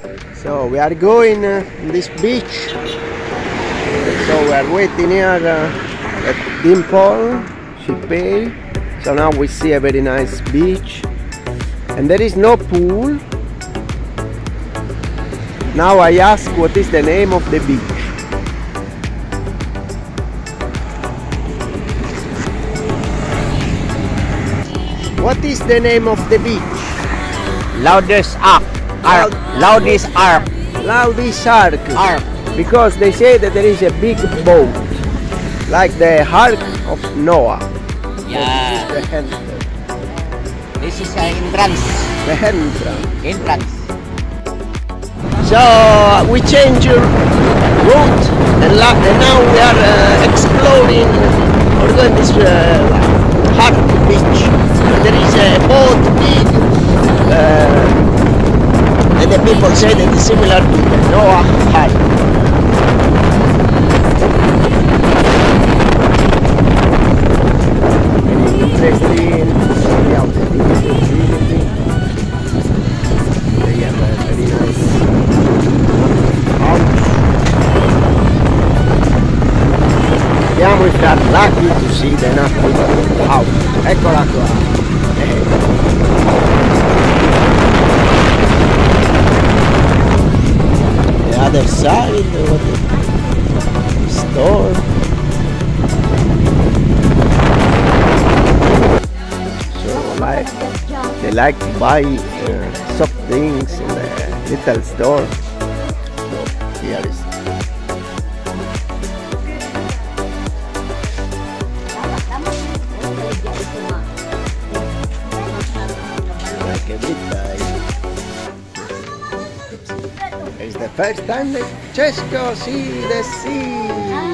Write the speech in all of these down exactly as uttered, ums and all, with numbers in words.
So we are going uh, this beach. So we are waiting here uh, at Dimple. She paid. So now we see a very nice beach, and there is no pool. Now I ask what is the name of the beach. What is the name of the beach? Loudest Ark. Ark. Loudest Ark. Loudest Ark. Ark. Because they say that there is a big boat, like the Ark of Noah. Yeah. This is the entrance. This is the entrance. The entrance. Entrance. So we change route, and, and now we are uh, exploring. We're going this uh, Ark beach. There is a boat big, uh, and the people say that it's similar to the Noah Ark. Interesting. Yeah, they have a very nice house. Vediamo if we are lucky to see the Napoleon house. Eccola qua. The other side, what the store. So like they like to buy uh, soft things in the little store. So here is. It's the first time that Cesco see the sea.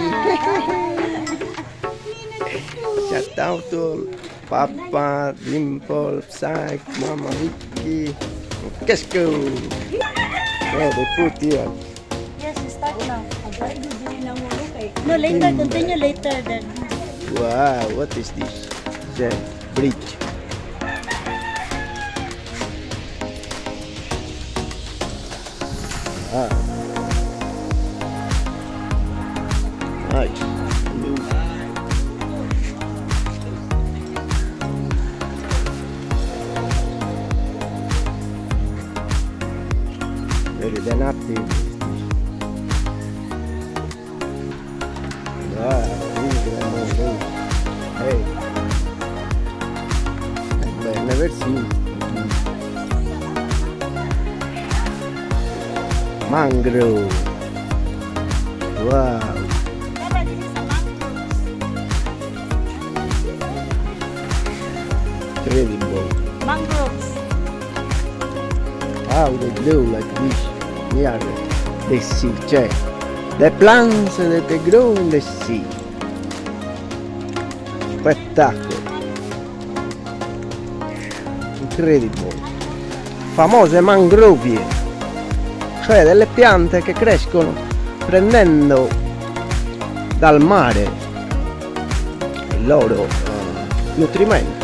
Shout out to Papa, Dimple, Psych, Mama, Vicky, Cesco. Yeah, they put here. Yes, start now. No, later, continue later then. Wow, what is this? The bridge. Ah. Nice. Very inactive. Wow, hey. I've never seen. Mangrove. Wow. Incredible. Mangroves. How they grow like this near the sea. Cioè, the plants that they grow in the sea. Spettacolo. Incredible. Famose mangrovie. Cioè delle piante che crescono prendendo dal mare il loro uh, nutrimento.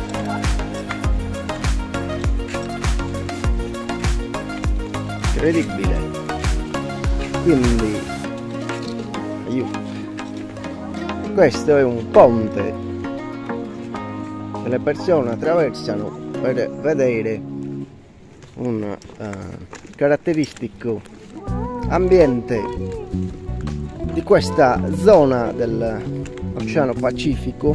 Incredibile. Quindi aiuto. Questo è un ponte che le persone attraversano per vedere un uh, caratteristico ambiente di questa zona dell'Oceano Pacifico.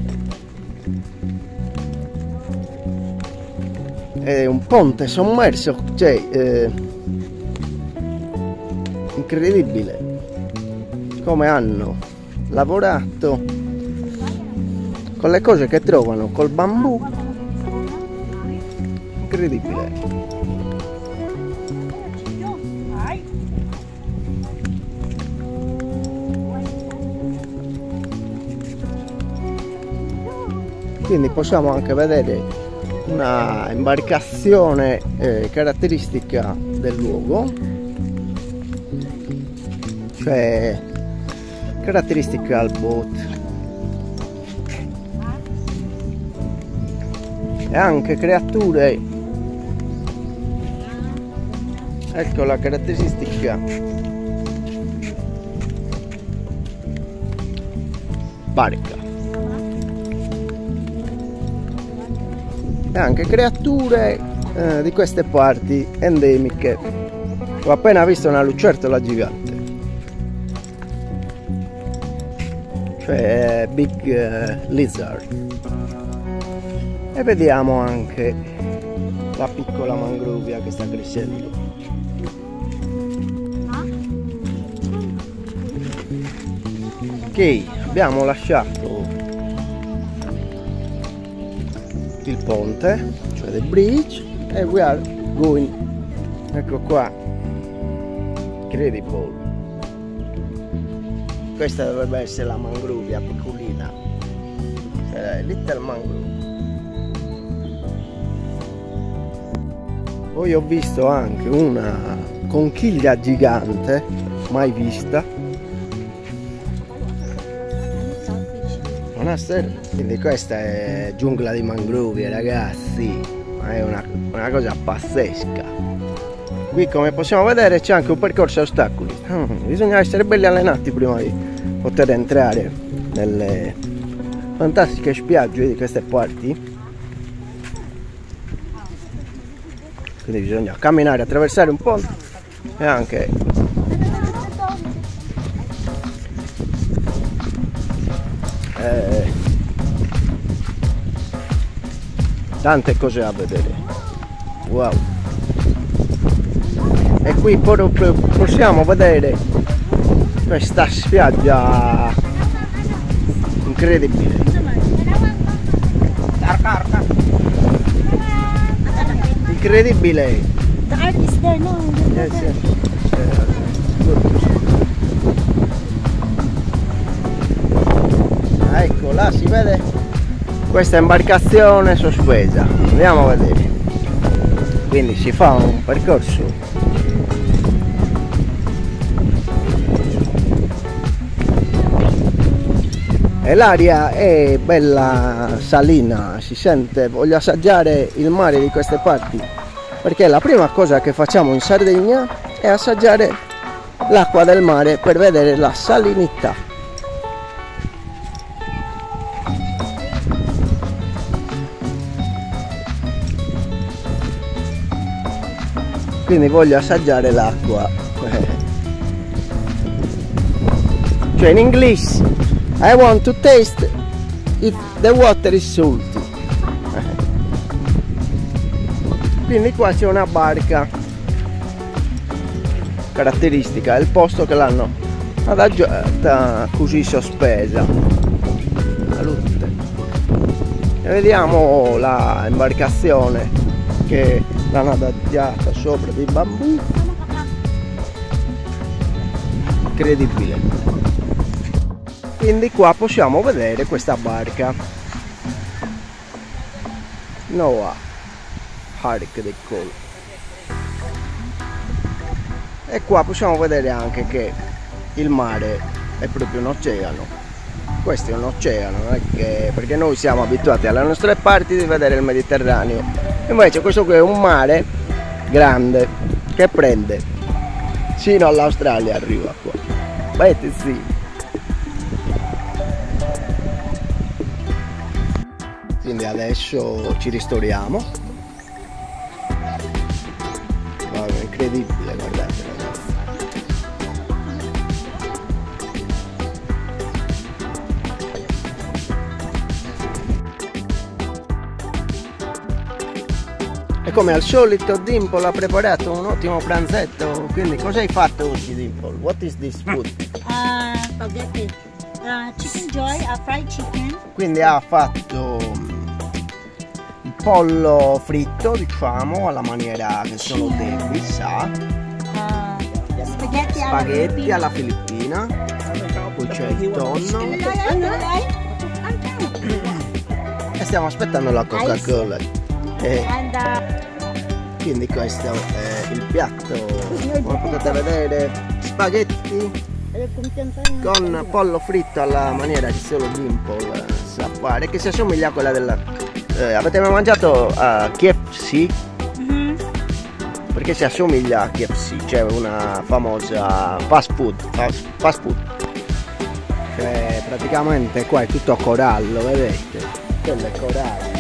È un ponte sommerso, cioè eh, incredibile come hanno lavorato con le cose che trovano, col bambù. Incredibile. Quindi possiamo anche vedere una imbarcazione eh, caratteristica del luogo, cioè caratteristical boat, e anche creature Ecco la caratteristica barca. E anche creature eh, di queste parti endemiche. Ho appena visto una lucertola gigante, cioè Big eh, Lizard. E vediamo anche la piccola mangruvia che sta crescendo. Ok, abbiamo lasciato il ponte, cioè the bridge, e we are going, ecco qua, incredible. Questa dovrebbe essere la mangruvia piccolina, cioè little mangrove. Poi ho visto anche una conchiglia gigante, mai vista. Una serra. Quindi questa è giungla di mangruvie, ragazzi, è una, una cosa pazzesca. Qui, come possiamo vedere, c'è anche un percorso a ostacoli. Hmm, bisogna essere belli allenati prima di poter entrare nelle fantastiche spiagge di queste parti. Quindi bisogna camminare, attraversare un ponte e anche eh, tante cose a vedere. Wow! E qui proprio possiamo vedere questa spiaggia incredibile. Incredibile. The art is there, no? Yes, yes. Uh, ecco, là si vede questa imbarcazione sospesa. Andiamo a vedere. Quindi si fa un percorso e l'aria è bella salina, si sente. Voglio assaggiare il mare di queste parti, perché la prima cosa che facciamo in Sardegna è assaggiare l'acqua del mare per vedere la salinità. Quindi voglio assaggiare l'acqua. Cioè in inglese, I want to taste if the water is salty. Quindi qua c'è una barca caratteristica, è il posto che l'hanno adagiata così sospesa. Salute. E vediamo la imbarcazione che l'hanno adagiata sopra dei bambù. Incredibile. Quindi qua possiamo vedere questa barca Noah Ark del Col. E qua possiamo vedere anche che il mare è proprio un oceano. Questo è un oceano, non è che, perché noi siamo abituati alle nostre parti di vedere il Mediterraneo, invece questo qui è un mare grande che prende sino all'Australia, arriva qua. Vedete, sì. Quindi adesso ci ristoriamo. Wow, è incredibile, guardate ragazzi. E come al solito Dimple ha preparato un ottimo pranzetto. Quindi cosa hai fatto oggi, Dimple? What is this food? Uh, spaghetti. Uh, chicken joy, uh, fried chicken. Quindi ha fatto il pollo fritto, diciamo, alla maniera che solo Debbie sa. Uh, spaghetti, Spaghetti alla filippina. Poi c'è il tonno. E stiamo aspettando la Coca-Cola. E And, uh, quindi questo è il piatto. Come potete vedere, spaghetti con pollo fritto alla maniera che solo Dimple sa fare, che si assomiglia a quella della... Eh, avete mai mangiato a K F C? mm-hmm. perché si assomiglia a K F C, c'è una famosa fast food, fast, fast food. Cioè, praticamente qua è tutto corallo, vedete? Quello è corallo.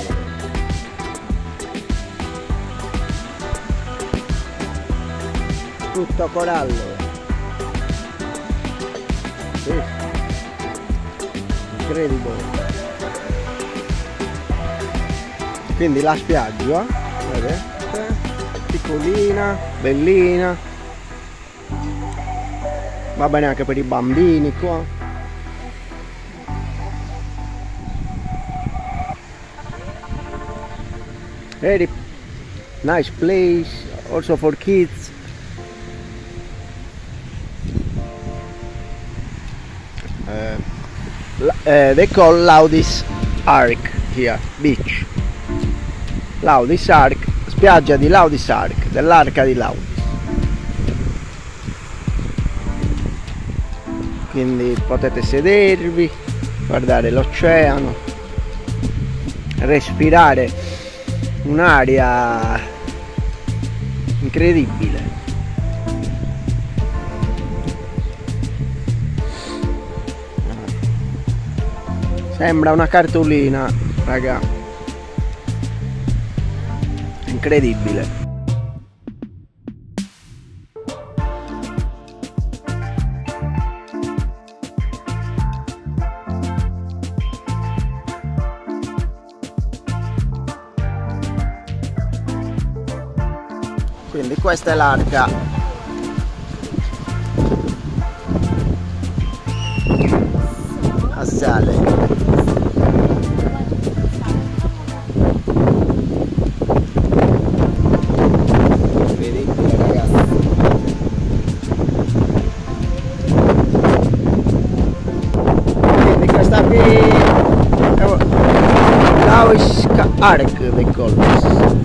Tutto corallo. Sì. Incredibile. Quindi la spiaggia, vedete? Piccolina, bellina. Va bene anche per i bambini qua. Very nice place, also for kids. Uh, uh, they call Laudis Ark here, beach. Laudis Ark, spiaggia di Laudis Ark, dell'arca di Laudis. Quindi potete sedervi, guardare l'oceano, respirare un'aria incredibile. Sembra una cartolina, raga. Incredibile. Quindi questa è l'arca. A sale. Laudis Ark they call this.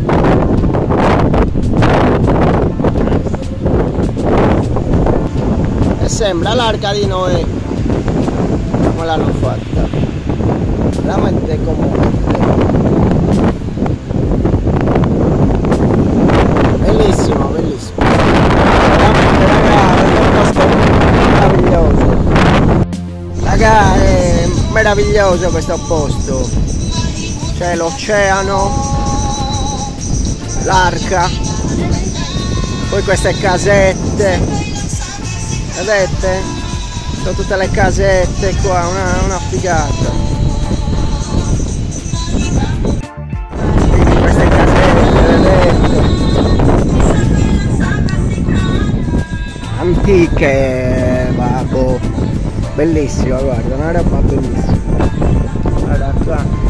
E sembra l'arca di Noè, come l'hanno fatta, veramente commovente. Bellissimo, bellissimo, veramente ragazzi, è un posto meraviglioso. Raga, è meraviglioso questo posto. C'è l'oceano, l'arca, poi queste casette, vedete? Sono tutte le casette qua, una, una figata. Quindi queste casette, vedete? Antiche, babbo, bellissima, guarda, una roba bellissima. Guarda qua.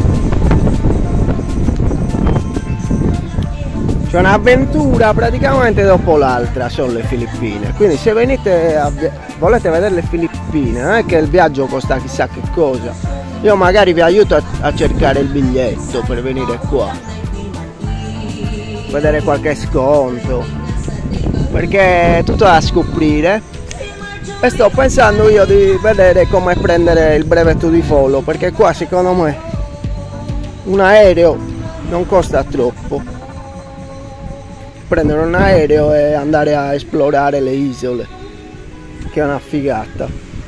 C'è un'avventura praticamente dopo l'altra, sono le Filippine. Quindi se venite a, volete vedere le Filippine, non è che il viaggio costa chissà che cosa. Io magari vi aiuto a, a cercare il biglietto per venire qua, vedere qualche sconto, perché è tutto da scoprire. E sto pensando io di vedere come prendere il brevetto di volo, perché qua secondo me un aereo non costa troppo. Prendere un aereo e andare a esplorare le isole, che è una figata.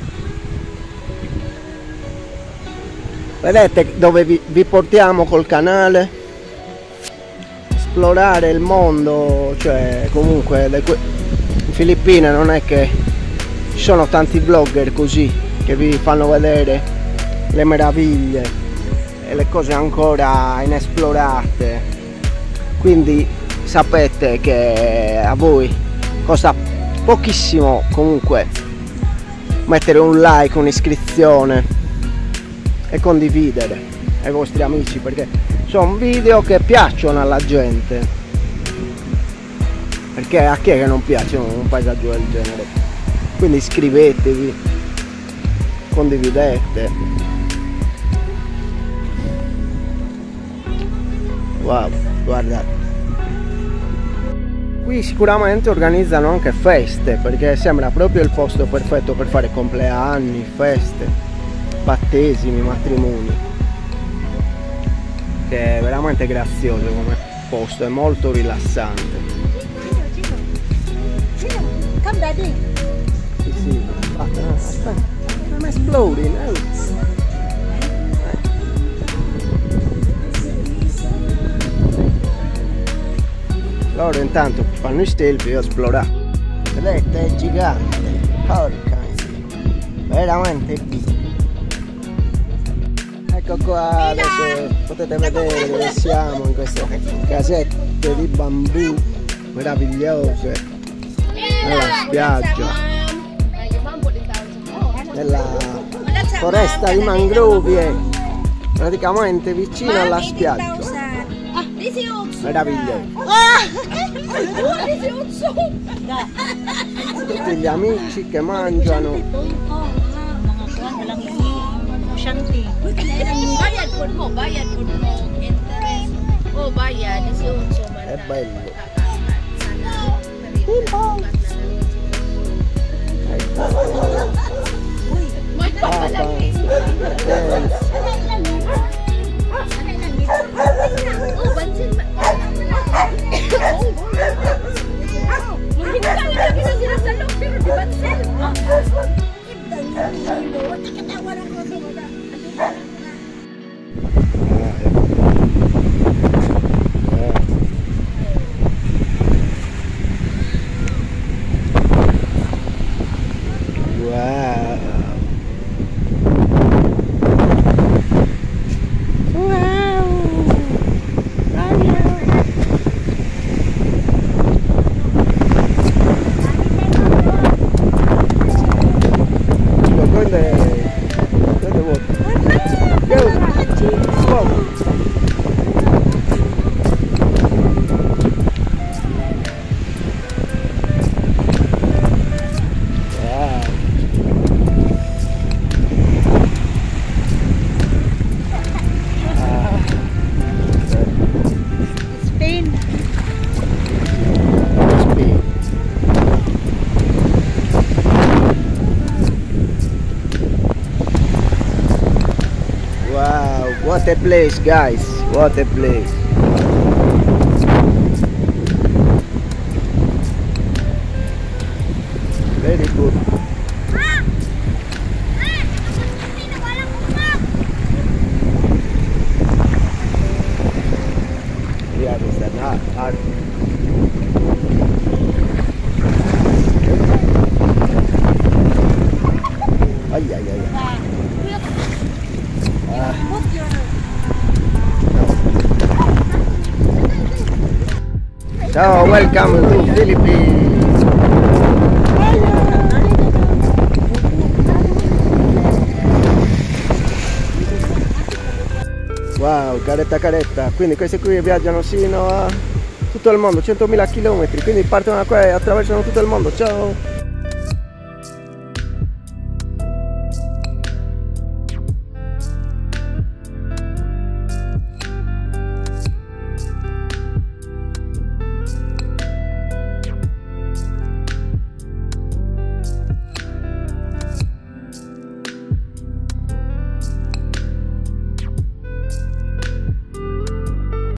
Vedete dove vi, vi portiamo col canale? Esplorare il mondo, cioè comunque le Filippine non è che ci sono tanti vlogger così che vi fanno vedere le meraviglie e le cose ancora inesplorate, quindi sapete che a voi costa pochissimo comunque mettere un like, un'iscrizione e condividere ai vostri amici, perché sono video che piacciono alla gente, perché a chi è che non piace un paesaggio del genere? Quindi iscrivetevi, condividete. Wow, guardate. Qui sicuramente organizzano anche feste, perché sembra proprio il posto perfetto per fare compleanni, feste, battesimi, matrimoni. Che è veramente grazioso come posto, è molto rilassante. ready? Sì, sì. Aspetta, aspetta. I'm exploding. Oh. Loro intanto fanno i stelpi e io esplorare. Vedete, è gigante. Porca miseria. Veramente big. Ecco qua, adesso potete vedere dove siamo in queste casette di bambù meravigliose nella spiaggia, nella foresta di mangrovie, praticamente vicino alla spiaggia. Meraviglioso. Tutti gli amici che mangiano. Bayad po mo, bayad po mo, interest. Oh, bayad, eighteen man. È bello. Papa, dance. Oh, bansin ba? Hindi ka lang lagi na sila sa loob, pero di bansin. What a place, guys, what a place. Very good. Yeah, there's an art. art. Ay, ay, ay. Ah. Ciao, welcome to Philippines. Wow, caretta caretta, quindi questi qui viaggiano sino a tutto il mondo, centomila chilometri, quindi partono da qua e attraversano tutto il mondo. Ciao!